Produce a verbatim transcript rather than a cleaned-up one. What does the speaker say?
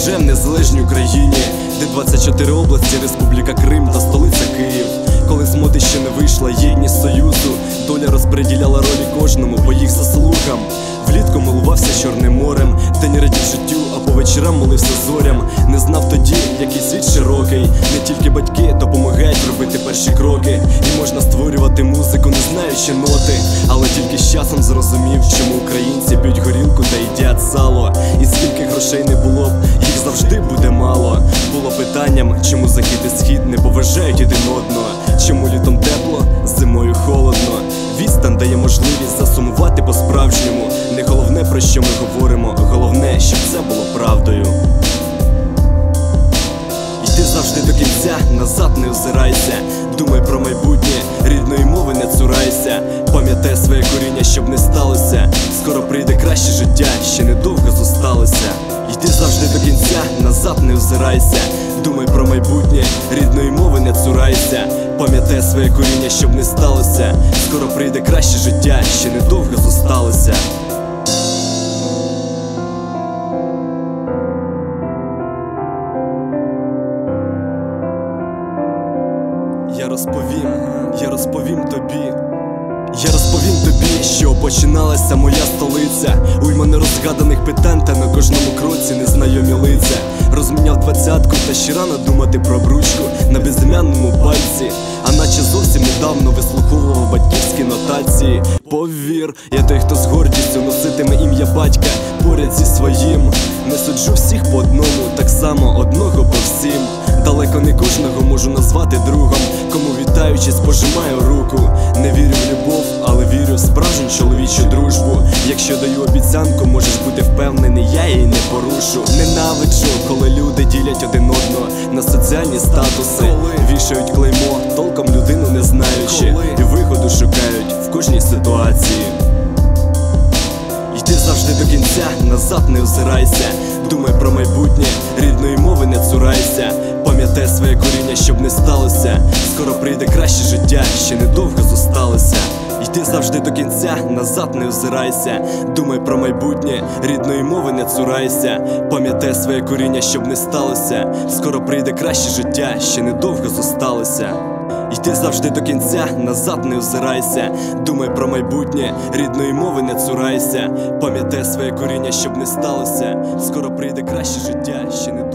вже в незалежній Україні, де двадцять чотири області, Республіка Крим та столиця Київ. Коли з моди ще не вийшла єдність Союзу, доля розподіляла ролі кожному по їх заслугам. Влітку милувався Чорним морем, день радів життю, а по вечорам молився зорям. Не знав тоді, який світ широкий, не тільки батьки допомагають робити перші кроки. І можна створювати музику, не знаючи ноти, але тільки з часом зрозумів, чому українці п'ють горілку та їдять сало. І скільки грошей не було б, їх завжди буде мало. Було питанням, чому захід і схід не поважають один одного, чому літом тепло, зимою холодно. Відстань дає можливість засумувати по-справжньому. Не головне, про що ми говоримо, головне, щоб це було правдою. Йди завжди до кінця, назад не озирайся. Думай про майбутнє, рідної мови не цурайся. Пам'ятай своє коріння, щоб не сталося. Скоро прийде краще життя, ще недовго зосталося. Йди завжди до кінця, назад не озирайся. Думай про майбутнє, рідної мови не цурайся. Пам'ятай своє коріння, щоб не сталося. Скоро прийде краще життя, ще недовго зосталося. Я розповім, я розповім тобі. Я розповім тобі, що починалася моя столиця. Уйма нерозгаданих питань, та на кожному кроці незнайомі лиця. Розміняв двадцятку, та ще рано думати про бручку на безім'янному пальці. А наче зовсім недавно вислуховував батьківські нотації. Повір, я той, хто з гордістю носитиме ім'я батька поряд зі своїм. Не суджу всіх по одному, так само одного по всім. Далеко не кожного можу назвати другом, кому вітаючись пожимаю руку. Не вірю в любов, але вірю в справжню чоловічу дружбу. Якщо даю обіцянку, можеш бути впевнений, я її не порушу. Ненавиджу, коли люди ділять один одного на соціальні статуси. Вішають клеймо, толком людину не знаючи, і виходу шукають в кожній ситуації. Йди завжди до кінця, назад не озирайся. Думай про майбутнє, рідної мови не цурайся. Пам'ятай своє коріння, щоб не сталося. Скоро прийде краще життя, ще недовго зосталося. Йди завжди до кінця, назад не озирайся. Думай про майбутнє, рідної мови не цурайся. Пам'ятай своє коріння, щоб не сталося. Скоро прийде краще життя, ще недовго зосталося. Йди завжди до кінця, назад не озирайся. Думай про майбутнє, рідної мови не цурайся. Пам'ятай своє коріння, щоб не сталося. Скоро прийде краще життя, ще не